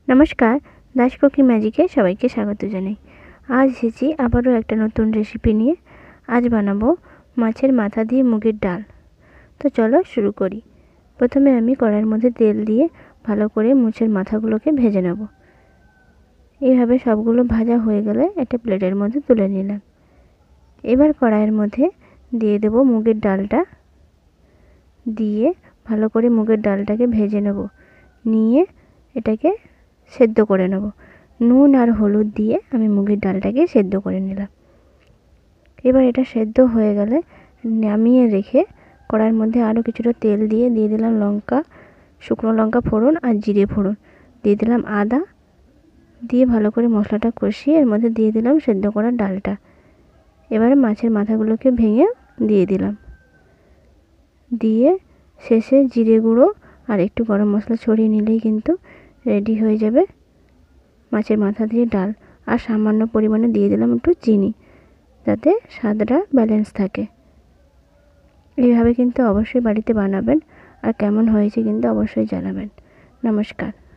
নমস্কার, দাস কুকিং ম্যাজিকে সবাইকে স্বাগত জানাই। আজ এসেছি আবারও একটা নতুন রেসিপি নিয়ে। আজ বানাবো মাছের মাথা দিয়ে মুগের ডাল। তো চলো শুরু করি। প্রথমে আমি কড়াইয়ের মধ্যে তেল দিয়ে ভালো করে মাছের মাথাগুলোকে ভেজে নেব। এইভাবে সবগুলো ভাজা হয়ে গেলে একটা প্লেটের মধ্যে তুলে নিলাম। এবার কড়াইয়ের মধ্যে দিয়ে দেব মুগের ডালটা, দিয়ে ভালো করে মুগের ডালটাকে ভেজে নেব। নিয়ে এটাকে সেদ্ধ করে নেব। নুন আর হলুদ দিয়ে আমি মুগের ডালটাকে সেদ্ধ করে নিলাম। এবার এটা সেদ্ধ হয়ে গেলে নামিয়ে রেখে কড়াইয়ের মধ্যে আরও কিছুটা তেল দিয়ে দিলাম লঙ্কা, শুকনো লঙ্কা ফোড়ন আর জিরে ফোড়ন, দিয়ে দিলাম আদা, দিয়ে ভালো করে মশলাটা কষিয়ে এর মধ্যে দিয়ে দিলাম সেদ্ধ করা ডালটা। এবারে মাছের মাথাগুলোকে ভেঙে দিয়ে দিলাম, দিয়ে শেষে জিরে গুঁড়ো আর একটু গরম মশলা ছড়িয়ে নিলেই কিন্তু রেডি হয়ে যাবে মাছের মাথা দিয়ে ডাল। আর সামান্য পরিমাণে দিয়ে দিলাম একটু চিনি, যাতে স্বাদটা ব্যালেন্স থাকে। এইভাবে কিন্তু অবশ্যই বাড়িতে বানাবেন, আর কেমন হয়েছে কিন্তু অবশ্যই জানাবেন। নমস্কার।